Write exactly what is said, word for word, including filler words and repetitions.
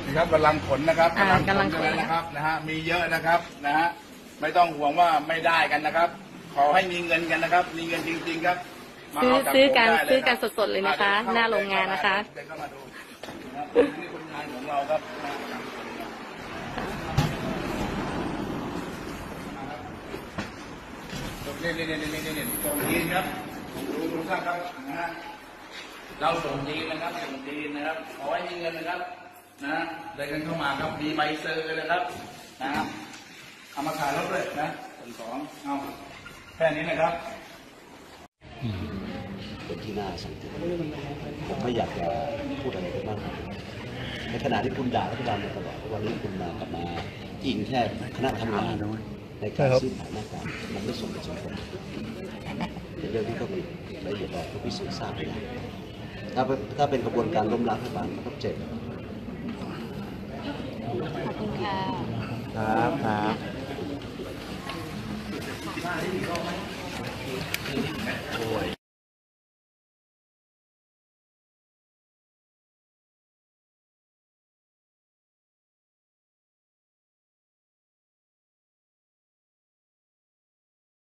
นี่ครับกำลังขนนะครับอ่ากำลังขนนะครับนะฮะมีเยอะนะครับนะฮะไม่ต้องห่วงว่าไม่ได้กันนะครับ ขอให้มีเงินกันนะครับ มีเงินจริงๆครับมาซื้อเาบซื้อกันผมได้เลยซื้อคกัรันบสดๆเลยนะคะอ่หน้าโรงงานนะคะเดินเข้ามาดูนะครับนี่คนงานของเราครับนี่นี่นี่นี่นี่ส่งจีนครับดูดูท่านครับนะฮะเราส่งจีนนะครับส่งจีนนะครับขอให้มีเงินนะครับนะเดินกันเข้ามาครับมีใบเซอร์นะครับนะเอามาขายรถเลยนะส่วนสองเอาแค่นี้นะครับเป็นที่น่าสังเกตผมไม่อยากจะพูดอะไรไปมากในขณะที่คุณด่ารัฐบาลมาตลอดวันนี้คุณมากลับมาอิงแค่คณะทำงานในการซื้อขายหน้ากากมันไม่สมเหตุสมผลเป็นเรื่องที่ต้องละเอียดอ่อนต้องพิสูจน์ทราบไปถ้าถ้าเป็นกระบวนการล้มล้างรัฐบาลมันต้องเจ็บขอบคุณค่ะครับครับโอ้ย